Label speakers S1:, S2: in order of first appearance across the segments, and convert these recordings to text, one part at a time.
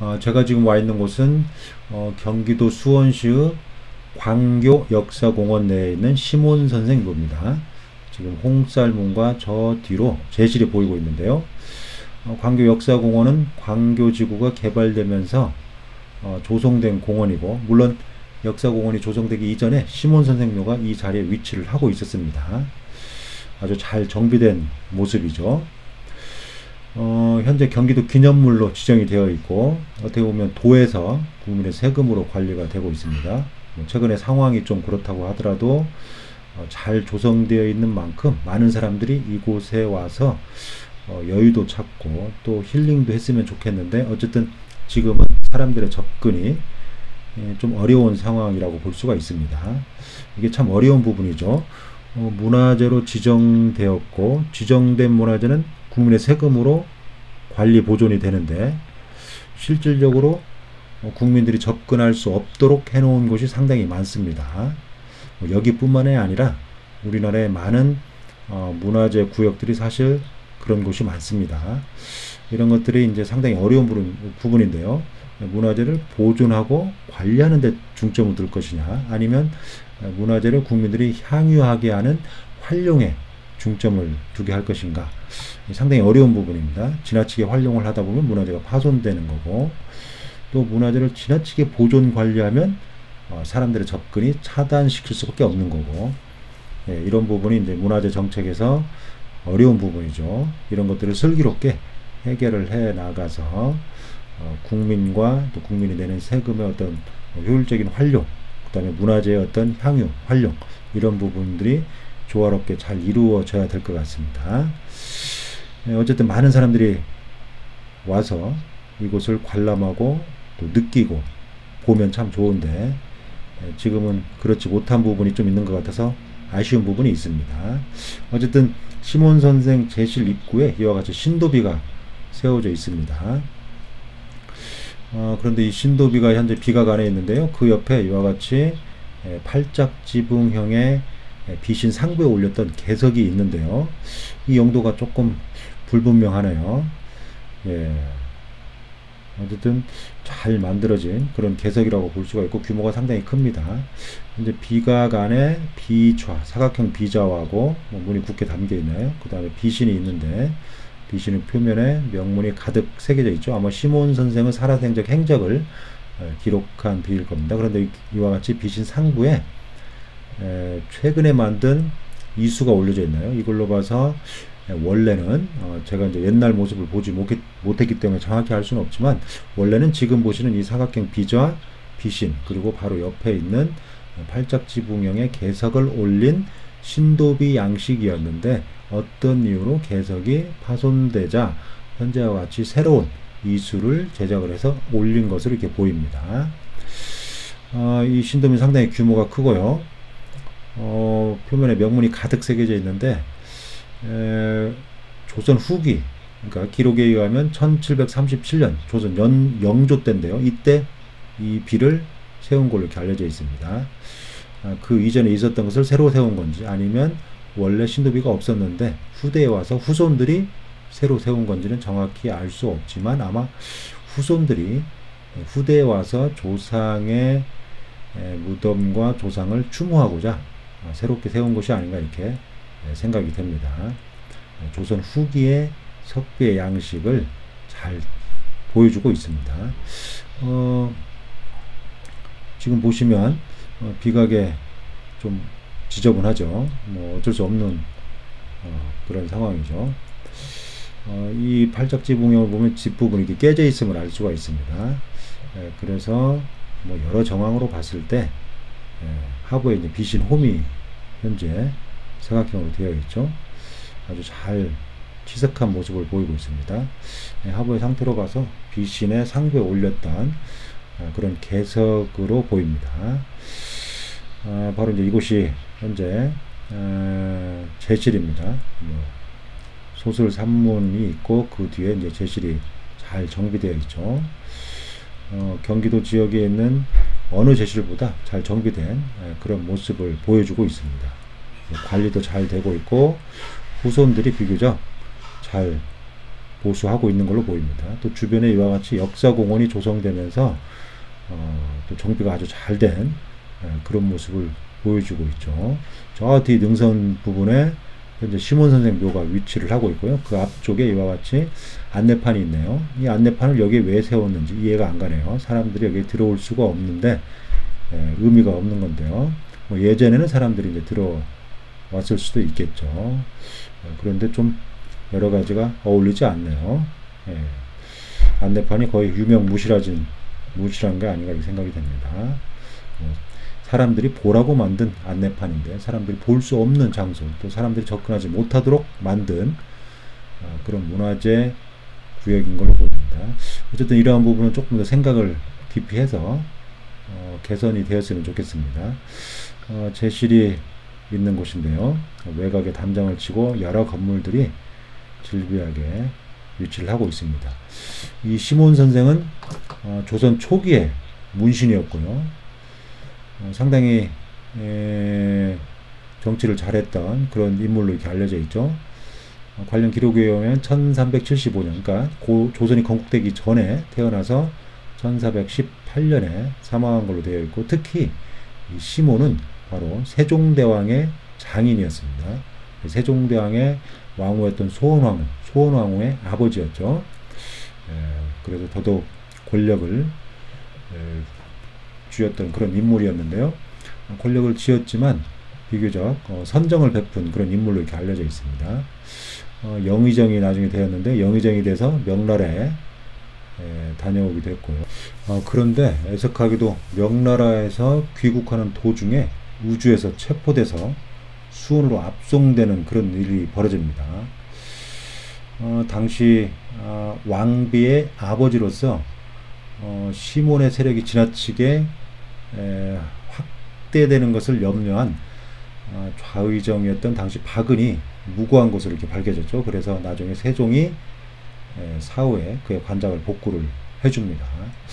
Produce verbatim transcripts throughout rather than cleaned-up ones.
S1: 어, 제가 지금 와 있는 곳은 어, 경기도 수원시의 광교 역사공원 내에 있는 시몬선생묘입니다. 지금 홍쌀문과 저 뒤로 제실이 보이고 있는데요. 어, 광교 역사공원은 광교지구가 개발되면서 어, 조성된 공원이고, 물론 역사공원이 조성되기 이전에 시몬선생묘가 이 자리에 위치를 하고 있었습니다. 아주 잘 정비된 모습이죠. 어, 현재 경기도 기념물로 지정이 되어 있고, 어떻게 보면 도에서 국민의 세금으로 관리가 되고 있습니다. 최근에 상황이 좀 그렇다고 하더라도 어, 잘 조성되어 있는 만큼 많은 사람들이 이곳에 와서 어, 여유도 찾고 또 힐링도 했으면 좋겠는데, 어쨌든 지금은 사람들의 접근이 예, 좀 어려운 상황이라고 볼 수가 있습니다. 이게 참 어려운 부분이죠. 어, 문화재로 지정되었고, 지정된 문화재는 국민의 세금으로 관리 보존이 되는데, 실질적으로 국민들이 접근할 수 없도록 해놓은 곳이 상당히 많습니다. 여기뿐만이 아니라 우리나라의 많은 어, 문화재 구역들이 사실 그런 곳이 많습니다. 이런 것들이 이제 상당히 어려운 부분, 부분인데요. 문화재를 보존하고 관리하는 데 중점을 둘 것이냐, 아니면 문화재를 국민들이 향유하게 하는 활용에 중점을 두게 할 것인가, 상당히 어려운 부분입니다. 지나치게 활용을 하다 보면 문화재가 파손되는 거고, 또 문화재를 지나치게 보존 관리하면 어, 사람들의 접근이 차단시킬 수밖에 없는 거고, 예, 이런 부분이 이제 문화재 정책에서 어려운 부분이죠. 이런 것들을 슬기롭게 해결을 해 나가서 어, 국민과 또 국민이 내는 세금의 어떤 효율적인 활용, 그 다음에 문화재의 어떤 향유, 활용, 이런 부분들이 조화롭게 잘 이루어져야 될 것 같습니다. 예, 어쨌든 많은 사람들이 와서 이곳을 관람하고 또 느끼고 보면 참 좋은데, 예, 지금은 그렇지 못한 부분이 좀 있는 것 같아서 아쉬운 부분이 있습니다. 어쨌든 시몬선생 제실 입구에 이와 같이 신도비가 세워져 있습니다. 어, 그런데 이 신도비가 현재 비각 안에 있는데요. 그 옆에 이와 같이 팔짝지붕형의 비신 상부에 올렸던 개석이 있는데요. 이 용도가 조금 불분명하네요. 예. 어쨌든 잘 만들어진 그런 개석이라고 볼 수가 있고, 규모가 상당히 큽니다. 이제 비각 안에 비좌, 사각형 비좌하고 뭐 문이 굳게 담겨 있나요? 그 다음에 비신이 있는데, 비신의 표면에 명문이 가득 새겨져 있죠. 아마 시몬 선생은 살아생적 행적을 기록한 비일 겁니다. 그런데 이와 같이 비신 상부에 에, 최근에 만든 이수가 올려져 있나요? 이걸로 봐서 원래는 어, 제가 이제 옛날 모습을 보지 못했, 못했기 때문에 정확히 알 수는 없지만, 원래는 지금 보시는 이 사각형 비좌, 비신, 그리고 바로 옆에 있는 팔짝지붕형의 개석을 올린 신도비 양식이었는데, 어떤 이유로 개석이 파손되자 현재와 같이 새로운 이수를 제작을 해서 올린 것으로 이렇게 보입니다. 어, 이 신도비 상당히 규모가 크고요. 어, 표면에 명문이 가득 새겨져 있는데, 에, 조선 후기, 그러니까 기록에 의하면 천칠백삼십칠 년 조선 연, 영조 때인데요. 이때 이 비를 세운 걸로 이렇게 알려져 있습니다. 아, 그 이전에 있었던 것을 새로 세운 건지, 아니면 원래 신도비가 없었는데 후대에 와서 후손들이 새로 세운 건지는 정확히 알 수 없지만, 아마 후손들이 후대에 와서 조상의 무덤과 조상을 추모하고자 새롭게 세운 것이 아닌가, 이렇게 생각이 됩니다. 조선 후기의 석비의 양식을 잘 보여주고 있습니다. 어, 지금 보시면 어, 비각에 좀 지저분하죠. 뭐 어쩔 수 없는 어, 그런 상황이죠. 어, 이 팔짝지붕형을 보면 뒷부분이 이렇게 깨져 있음을 알 수가 있습니다. 예, 그래서 뭐 여러 정황으로 봤을 때 예, 하부에 이제 비신 홈이 현재 사각형으로 되어 있죠. 아주 잘 치석한 모습을 보이고 있습니다. 예, 하부의 상태로 봐서 비신의 상부에 올렸던 아, 그런 개석으로 보입니다. 아, 바로 이제 이곳이 현재 아, 제실입니다. 뭐 소설 산문이 있고, 그 뒤에 이제 제실이 잘 정비되어 있죠. 어, 경기도 지역에 있는 어느 제실보다 잘 정비된 에, 그런 모습을 보여주고 있습니다. 관리도 잘 되고 있고, 후손들이 비교적 잘 보수하고 있는 걸로 보입니다. 또 주변에 이와 같이 역사공원이 조성되면서 어, 또 정비가 아주 잘된 그런 모습을 보여주고 있죠. 저 뒤 능선 부분에 현재 시몬 선생 묘가 위치를 하고 있고요. 그 앞쪽에 이와 같이 안내판이 있네요. 이 안내판을 여기에 왜 세웠는지 이해가 안 가네요. 사람들이 여기에 들어올 수가 없는데 예, 의미가 없는 건데요. 뭐 예전에는 사람들이 이제 들어왔을 수도 있겠죠. 예, 그런데 좀 여러 가지가 어울리지 않네요. 예, 안내판이 거의 유명무실하진 무실한 게 아닌가 이 생각이 됩니다. 어, 사람들이 보라고 만든 안내판인데 사람들이 볼 수 없는 장소, 또 사람들이 접근하지 못하도록 만든 어, 그런 문화재 구역인 걸로 보입니다. 어쨌든 이러한 부분은 조금 더 생각을 깊이 해서 어, 개선이 되었으면 좋겠습니다. 어, 제실이 있는 곳인데요. 외곽에 담장을 치고 여러 건물들이 질비하게 위치를 하고 있습니다. 이 시몬 선생은 어, 조선 초기에 문신이었고요. 어, 상당히 에, 정치를 잘했던 그런 인물로 이렇게 알려져 있죠. 어, 관련 기록에 의하면 천삼백칠십오 년, 그러니까 고, 조선이 건국되기 전에 태어나서 천사백십팔 년에 사망한 걸로 되어 있고, 특히 이 시몬은 바로 세종대왕의 장인이었습니다. 세종대왕의 왕후였던 소원왕후, 소원왕후의 아버지였죠. 에, 그래서 더더욱 권력을 에, 쥐었던 그런 인물이었는데요. 권력을 쥐었지만 비교적 어, 선정을 베푼 그런 인물로 이렇게 알려져 있습니다. 어, 영의정이 나중에 되었는데 영의정이 돼서 명나라에 에, 다녀오기도 했고요. 어, 그런데 애석하게도 명나라에서 귀국하는 도중에 우주에서 체포돼서 수원으로 압송되는 그런 일이 벌어집니다. 어, 당시 어, 왕비의 아버지로서 어, 시몬의 세력이 지나치게 에, 확대되는 것을 염려한 어, 좌의정이었던 당시 박은이 무고한 것으로 이렇게 밝혀졌죠. 그래서 나중에 세종이 에, 사후에 그의 관장을 복구를 해줍니다.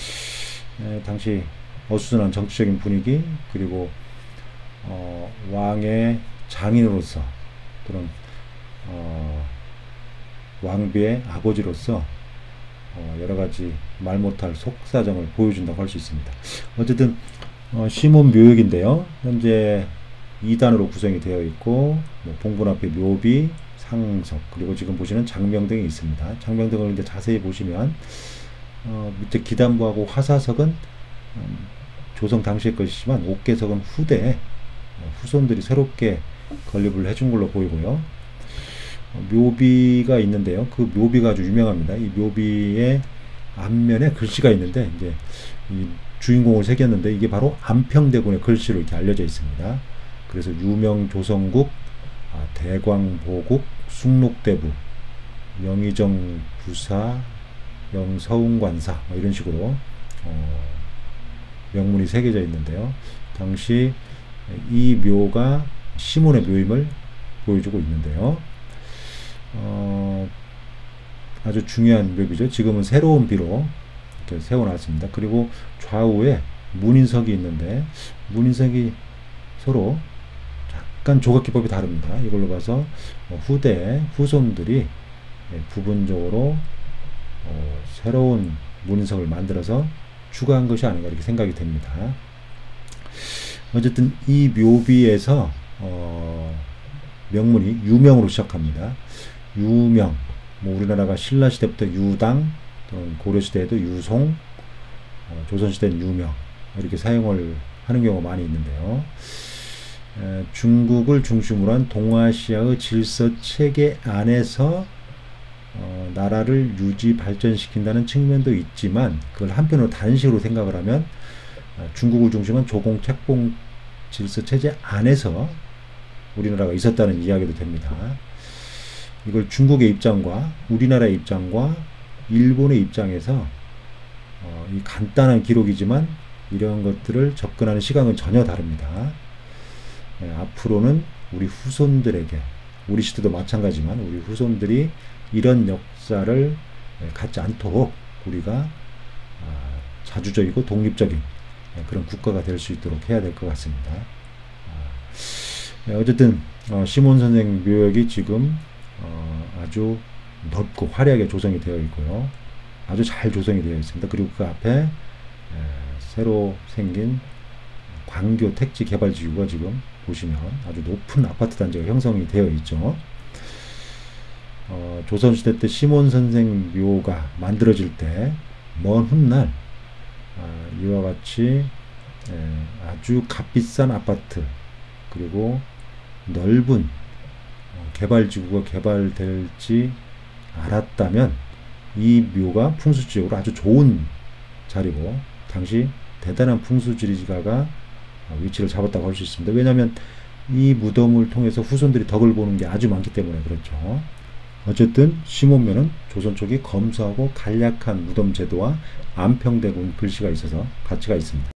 S1: 에, 당시 어수선한 정치적인 분위기, 그리고 어, 왕의 장인으로서 또는 어, 왕비의 아버지로서 어, 여러가지 말 못할 속사정을 보여준다고 할 수 있습니다. 어쨌든 어, 시몬 묘역인데요. 현재 이 단으로 구성이 되어 있고, 뭐 봉분 앞에 묘비, 상석, 그리고 지금 보시는 장명등이 있습니다. 장명등을 이제 자세히 보시면 어, 밑에 기단부하고 화사석은 음, 조성 당시의 것이지만 옥계석은 후대에 어, 후손들이 새롭게 건립을 해준 걸로 보이고요. 어, 묘비가 있는데요. 그 묘비가 아주 유명합니다. 이 묘비의 앞면에 글씨가 있는데 이제 이 주인공을 새겼는데 이게 바로 안평대군의 글씨로 이렇게 알려져 있습니다. 그래서 유명 조선국, 아, 대광보국, 숭록대부, 영의정 부사, 영서운관사, 뭐 이런 식으로 어, 명문이 새겨져 있는데요. 당시 이 묘가 시몬의 묘임을 보여주고 있는데요. 어, 아주 중요한 묘비죠. 지금은 새로운 비로 이렇게 세워놨습니다. 그리고 좌우에 문인석이 있는데 문인석이 서로 약간 조각기법이 다릅니다. 이걸로 봐서 후대 후손들이 부분적으로 어, 새로운 문인석을 만들어서 추가한 것이 아닌가 이렇게 생각이 됩니다. 어쨌든 이 묘비에서 어, 명문이 유명으로 시작합니다. 유명, 뭐 우리나라가 신라시대부터 유당, 또는 고려시대에도 유송, 어, 조선시대는 유명 이렇게 사용을 하는 경우가 많이 있는데요. 에, 중국을 중심으로 한 동아시아의 질서 체계 안에서 어, 나라를 유지 발전시킨다는 측면도 있지만, 그걸 한편으로 단식으로 생각을 하면 어, 중국을 중심한 조공 책봉 질서 체제 안에서 우리나라가 있었다는 이야기도 됩니다. 이걸 중국의 입장과 우리나라의 입장과 일본의 입장에서 어, 이 간단한 기록이지만 이런 것들을 접근하는 시각은 전혀 다릅니다. 네, 앞으로는 우리 후손들에게, 우리 시대도 마찬가지지만 우리 후손들이 이런 역사를 갖지 않도록 우리가 아, 자주적이고 독립적인 그런 국가가 될 수 있도록 해야 될 것 같습니다. 아, 네, 어쨌든 어, 시몬 선생 묘역이 지금 어, 아주 넓고 화려하게 조성이 되어 있고요. 아주 잘 조성이 되어 있습니다. 그리고 그 앞에 에, 새로 생긴 광교 택지 개발지구가 지금 보시면 아주 높은 아파트 단지가 형성이 되어 있죠. 어, 조선시대 때 시몬 선생 묘가 만들어질 때 먼 훗날 아, 이와 같이 에, 아주 값비싼 아파트 그리고 넓은 어, 개발지구가 개발될지 알았다면 이 묘가 풍수지역으로 아주 좋은 자리고 당시 대단한 풍수지리가가 위치를 잡았다고 할 수 있습니다. 왜냐하면 이 무덤을 통해서 후손들이 덕을 보는 게 아주 많기 때문에 그렇죠. 어쨌든 시몬묘는 조선 초기 검소하고 간략한 무덤 제도와 안평대군 글씨가 있어서 가치가 있습니다.